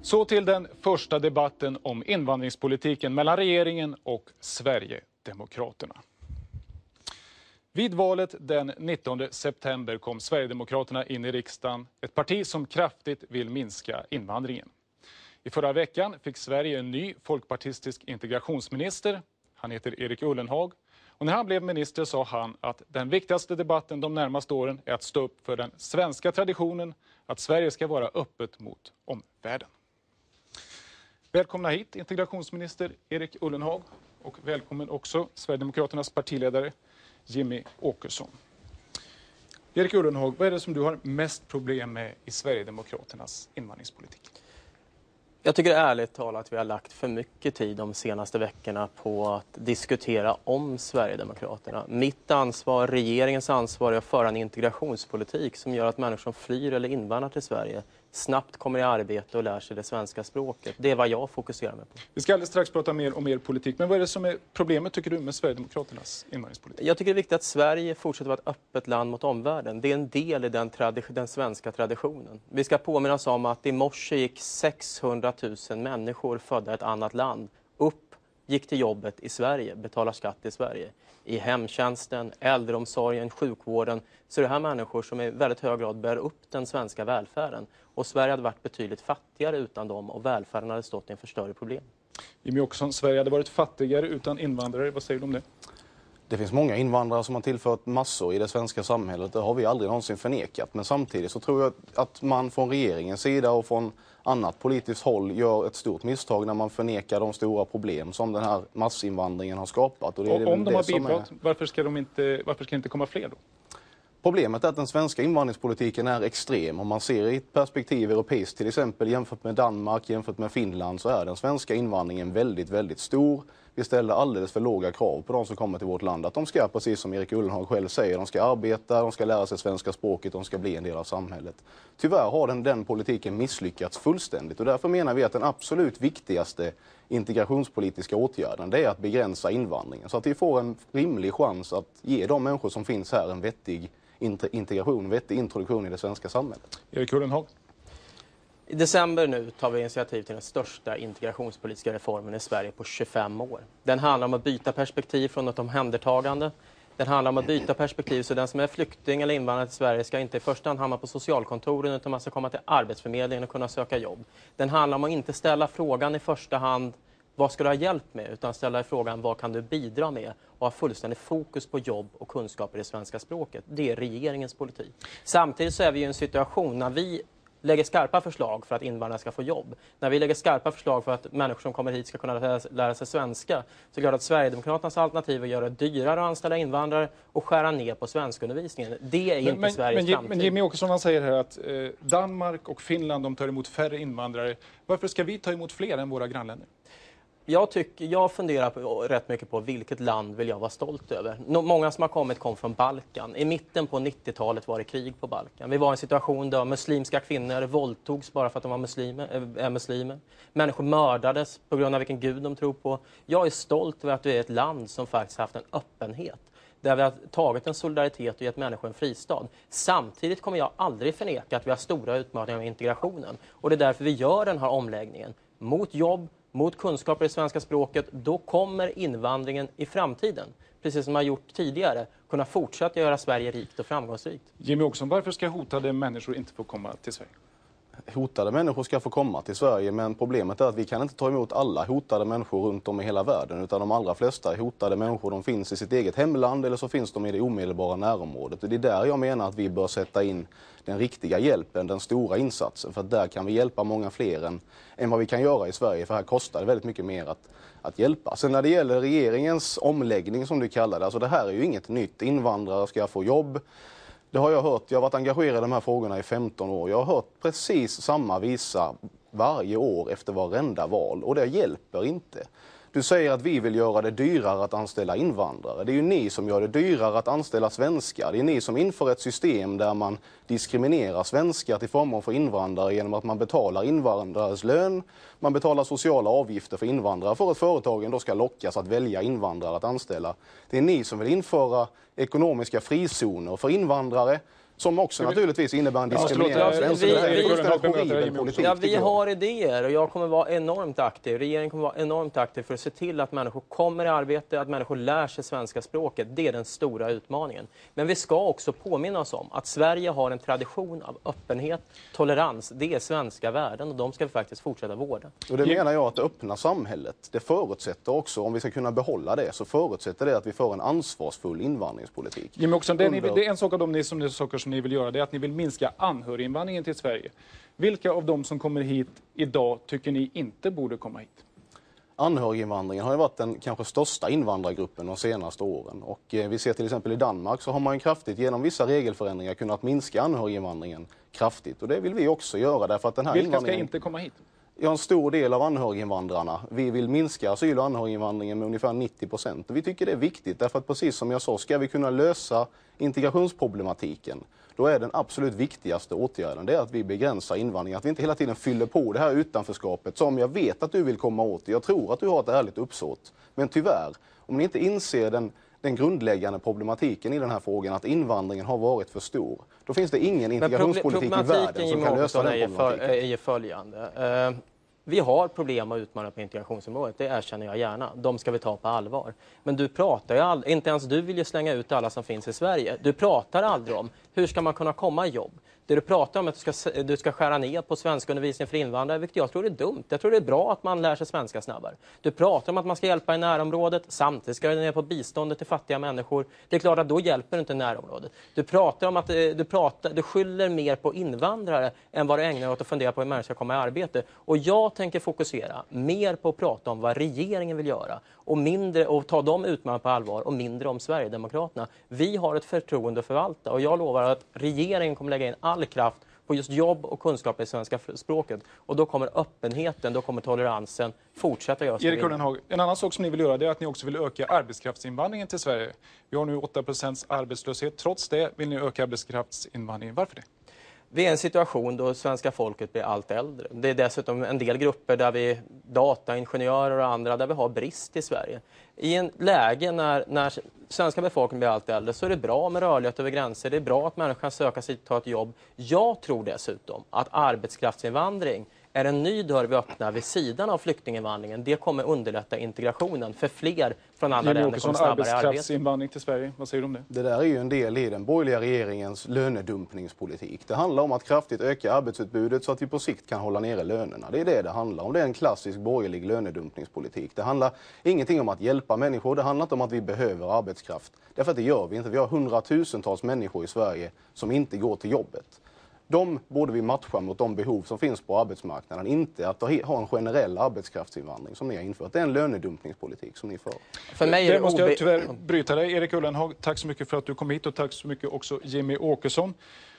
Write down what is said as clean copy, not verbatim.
Så till den första debatten om invandringspolitiken mellan regeringen och Sverigedemokraterna. Vid valet den 19 september kom Sverigedemokraterna in i riksdagen, ett parti som kraftigt vill minska invandringen. I förra veckan fick Sverige en ny folkpartistisk integrationsminister. Han heter Erik Ullenhag. Och när han blev minister sa han att den viktigaste debatten de närmaste åren är att stå upp för den svenska traditionen, att Sverige ska vara öppet mot omvärlden. Välkomna hit integrationsminister Erik Ullenhag och välkommen också Sverigedemokraternas partiledare Jimmie Åkesson. Erik Ullenhag, vad är det som du har mest problem med i Sverigedemokraternas invandringspolitik? Jag tycker ärligt talat att vi har lagt för mycket tid de senaste veckorna på att diskutera om Sverigedemokraterna. Mitt ansvar, regeringens ansvar är att föra en integrationspolitik som gör att människor som flyr eller invandrar till Sverige snabbt kommer i arbete och lär sig det svenska språket. Det är vad jag fokuserar mig på. Vi ska alldeles strax prata mer om er politik, men vad är det som är problemet tycker du med Sverigedemokraternas invandringspolitik? Jag tycker det är viktigt att Sverige fortsätter vara ett öppet land mot omvärlden. Det är en del i den svenska traditionen. Vi ska påminna oss om att i morse gick 600 000 människor födda i ett annat land upp, gick till jobbet i Sverige, betalar skatt i Sverige. I hemtjänsten, äldreomsorgen, sjukvården så är det här människor som i väldigt hög grad bär upp den svenska välfärden. Och Sverige hade varit betydligt fattigare utan dem och välfärden hade stått inför större problem. Jimmie Åkesson, Sverige hade varit fattigare utan invandrare. Vad säger du om det? Det finns många invandrare som har tillfört massor i det svenska samhället. Det har vi aldrig någonsin förnekat. Men samtidigt så tror jag att man från regeringens sida och från annat politiskt håll gör ett stort misstag när man förnekar de stora problem som den här massinvandringen har skapat. Och det är om de har bidragit, varför ska inte komma fler då? Problemet är att den svenska invandringspolitiken är extrem. Om man ser i ett perspektiv europeiskt, till exempel jämfört med Danmark, jämfört med Finland, så är den svenska invandringen väldigt, väldigt stor. Vi ställer alldeles för låga krav på de som kommer till vårt land. Att de ska, precis som Erik Ullenhag själv säger, de ska arbeta, de ska lära sig svenska språket, de ska bli en del av samhället. Tyvärr har den politiken misslyckats fullständigt och därför menar vi att den absolut viktigaste integrationspolitiska åtgärden det är att begränsa invandringen. Så att vi får en rimlig chans att ge de människor som finns här en vettig integration, vettig introduktion i det svenska samhället. Erik Ullenhag. I december nu tar vi initiativ till den största integrationspolitiska reformen i Sverige på 25 år. Den handlar om att byta perspektiv från ett omhändertagande. Den handlar om att byta perspektiv så den som är flykting eller invandrare till Sverige ska inte i första hand hamna på socialkontoren utan man ska komma till Arbetsförmedlingen och kunna söka jobb. Den handlar om att inte ställa frågan i första hand vad ska du ha hjälp med utan ställa frågan vad kan du bidra med och ha fullständig fokus på jobb och kunskaper i det svenska språket. Det är regeringens politik. Samtidigt så är vi i en situation när vi lägger skarpa förslag för att invandrare ska få jobb. När vi lägger skarpa förslag för att människor som kommer hit ska kunna lära sig svenska så är det klart att Sverigedemokraternas alternativ är att göra det dyrare att anställa invandrare och skära ner på svenskundervisningen. Det är inte Sveriges framtid. Men Jimmie Åkesson säger här att Danmark och Finland de tar emot färre invandrare. Varför ska vi ta emot fler än våra grannländer? Jag funderar rätt mycket på vilket land vill jag vara stolt över. Många som har kommit kom från Balkan. I mitten på 90-talet var det krig på Balkan. Vi var i en situation där muslimska kvinnor våldtogs bara för att de var muslimer. Människor mördades på grund av vilken gud de tror på. Jag är stolt över att vi är ett land som faktiskt haft en öppenhet. Där vi har tagit en solidaritet och gett människor en fristad. Samtidigt kommer jag aldrig förneka att vi har stora utmaningar med integrationen. Och det är därför vi gör den här omläggningen. Mot jobb, mot kunskaper i svenska språket, då kommer invandringen i framtiden, precis som man har gjort tidigare, kunna fortsätta göra Sverige rikt och framgångsrikt. Jimmie Åkesson, varför ska hotade människor inte få komma till Sverige? Hotade människor ska få komma till Sverige, men problemet är att vi kan inte ta emot alla hotade människor runt om i hela världen, utan de allra flesta hotade människor de finns i sitt eget hemland eller så finns de i det omedelbara närområdet. Och det är där jag menar att vi bör sätta in den riktiga hjälpen, den stora insatsen, för att där kan vi hjälpa många fler än vad vi kan göra i Sverige, för här kostar det väldigt mycket mer att hjälpa. Sen när det gäller regeringens omläggning som du kallar det, alltså det här är ju inget nytt. Invandrare ska få jobb. Det har jag hört. Jag har varit engagerad i de här frågorna i 15 år. Jag har hört precis samma visa varje år efter varenda val. Och det hjälper inte. Du säger att vi vill göra det dyrare att anställa invandrare. Det är ju ni som gör det dyrare att anställa svenskar. Det är ni som inför ett system där man diskriminerar svenskar till förmån för invandrare genom att man betalar invandrares lön. Man betalar sociala avgifter för invandrare för att företagen då ska lockas att välja invandrare att anställa. Det är ni som vill införa ekonomiska frizoner för invandrare. Som också naturligtvis innebär en diskriminering. Vi har idéer och jag kommer vara enormt aktiv. Regeringen kommer vara enormt aktiv för att se till att människor kommer i arbete, att människor lär sig svenska språket. Det är den stora utmaningen. Men vi ska också påminna oss om att Sverige har en tradition av öppenhet, tolerans. Det är svenska värden och de ska vi faktiskt fortsätta vårda. Och det menar jag att det öppna samhället, det förutsätter också, om vi ska kunna behålla det, så förutsätter det att vi får en ansvarsfull invandringspolitik. Jimmy Åkesson, det är en sak av de saker som ni vill göra, det är att ni vill minska anhöriginvandringen till Sverige. Vilka av dem som kommer hit idag tycker ni inte borde komma hit? Anhöriginvandringen har ju varit den kanske största invandrargruppen de senaste åren. Och vi ser till exempel i Danmark så har man kraftigt genom vissa regelförändringar kunnat minska anhöriginvandringen kraftigt. Och det vill vi också göra därför att den här Vilka ska inte komma hit? Ja, en stor del av anhöriginvandrarna. Vi vill minska asyl- och anhöriginvandringen med ungefär 90%. Vi tycker det är viktigt därför att precis som jag sa, ska vi kunna lösa integrationsproblematiken, då är den absolut viktigaste åtgärden det är att vi begränsar invandringen. Att vi inte hela tiden fyller på det här utanförskapet som jag vet att du vill komma åt. Jag tror att du har ett ärligt uppsåt. Men tyvärr, om ni inte inser den grundläggande problematiken i den här frågan, att invandringen har varit för stor, då finns det ingen integrationspolitik i världen som kan lösa den problematiken. Är följande. Vi har problem och utmaningar på integrationsområdet, det erkänner jag gärna. De ska vi ta på allvar. Men du pratar ju inte ens du vill ju slänga ut alla som finns i Sverige. Du pratar aldrig om hur ska man kunna komma i jobb. Det du pratar om är att du ska skära ner på svenskundervisning för invandrare, vilket jag tror är dumt. Jag tror det är bra att man lär sig svenska snabbare. Du pratar om att man ska hjälpa i närområdet, samtidigt ska du ner på biståndet till fattiga människor. Det är klart att då hjälper du inte närområdet. Du pratar om att du skyller mer på invandrare än vad du ägnar åt att fundera på hur människor ska komma i arbete. Och jag tänker fokusera mer på att prata om vad regeringen vill göra och mindre och ta de utmaningarna på allvar och mindre om Sverigedemokraterna. Vi har ett förtroende att förvalta och jag lovar att regeringen kommer lägga in all kraft på just jobb och kunskap i svenska språket. Och då kommer öppenheten, då kommer toleransen fortsätta göra. Erik Ullenhag, en annan sak som ni vill göra är att ni också vill öka arbetskraftsinvandringen till Sverige. Vi har nu 8% arbetslöshet. Trots det vill ni öka arbetskraftsinvandringen. Varför det? Vi är i en situation då svenska folket blir allt äldre. Det är dessutom en del grupper där vi, dataingenjörer och andra, där vi har brist i Sverige. I en läge när svenska befolkningen blir allt äldre så är det bra med rörlighet över gränser. Det är bra att människor kan söka sig och ta ett jobb. Jag tror dessutom att arbetskraftsinvandring är en ny dörr vi öppnar vid sidan av flyktinginvandringen. Det kommer underlätta integrationen för fler från andra länder som snabbare arbete. Arbetskraftsinvandring till Sverige, vad säger du om det? Det där är ju en del i den borgerliga regeringens lönedumpningspolitik. Det handlar om att kraftigt öka arbetsutbudet så att vi på sikt kan hålla nere lönerna. Det är det handlar om. Det är en klassisk borgerlig lönedumpningspolitik. Det handlar ingenting om att hjälpa människor. Det handlar inte om att vi behöver arbetskraft. Därför att det gör vi inte. Vi har hundratusentals människor i Sverige som inte går till jobbet. De borde vi matcha mot de behov som finns på arbetsmarknaden, inte att ha en generell arbetskraftsinvandring som ni har infört. Det är en lönedumpningspolitik som ni för. För mig är det måste jag tyvärr bryta dig. Erik Ullenhag, tack så mycket för att du kom hit och tack så mycket också Jimmy Åkesson.